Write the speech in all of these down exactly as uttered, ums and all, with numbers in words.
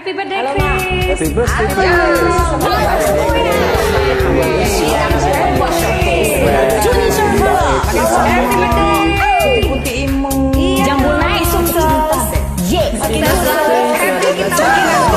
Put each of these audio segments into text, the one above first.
Happy birthday, Chris. Happy birthday, Chris. Juni Surabaya. Happy birthday. Putih imung. Jambul naik sukses. Yes. Kita selalu happy, kita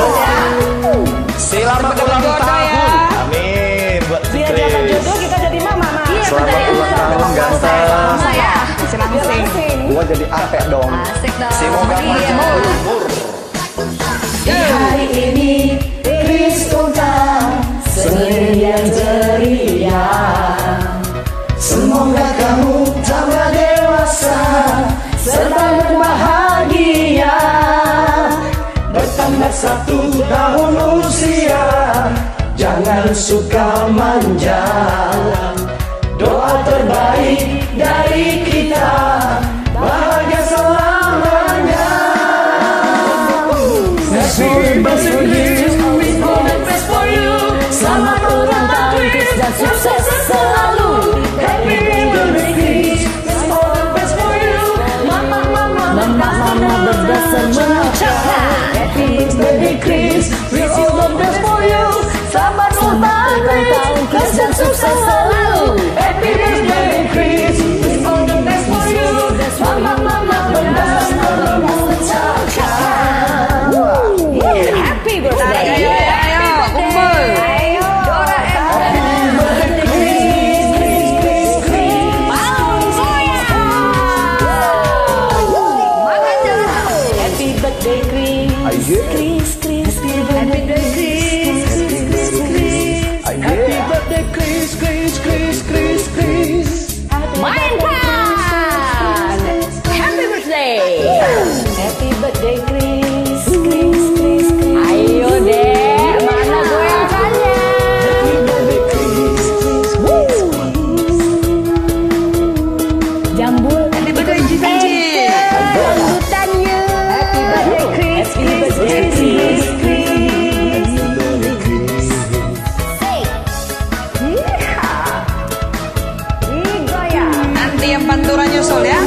Selamat ulang tahun. Amin buat si biar dapat jodoh kita jadi mama. Selamat ulang tahun ganteng. Saya langsing. Gua jadi apek dong. Asik dong. Semoga makmur. Di hari ini Chris ucap selalu yang ceria. Semoga kamu tambah dewasa serta berbahagia. Bertambah satu tahun usia, jangan suka manja. Doa terbaik dari kita, bahagia selamanya. Happy birthday, we all the best for you. Selamat ulang tahun Chris dan sukses selalu. Happy birthday Chris, all the best for you. Mama mama mama mama berdasar mengucapkan Happy birthday Chris, we all the best for you. Selamat ulang tahun Chris dan sukses selalu. Happy birthday Chris, we all the best for you. Mama mama berdasar mengucapkan Happy birthday. Ayo, ayo, kumpul. Ayo. Dora Happy birthday Chris, Ayo. Chris, Chris, happy birthday Chris, Chris, Chris, Chris, happy birthday Chris, Chris, Chris, Chris, Chris. Mainkan. Happy birthday. Happy birthday Chris, Chris, Chris, Chris. Ayo deh, mana goyangkannya? Happy birthday Chris, Chris, Chris, Jambul. Happy birthday Jinji. Sambutannya. Happy birthday Chris, Chris, Chris, Chris, Chris. Nanti yang pantura nyusul ya.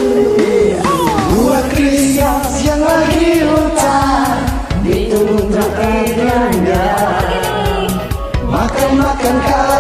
Buat Chris yang lagi hutan ditunggu traktirnya. Makan-makan kau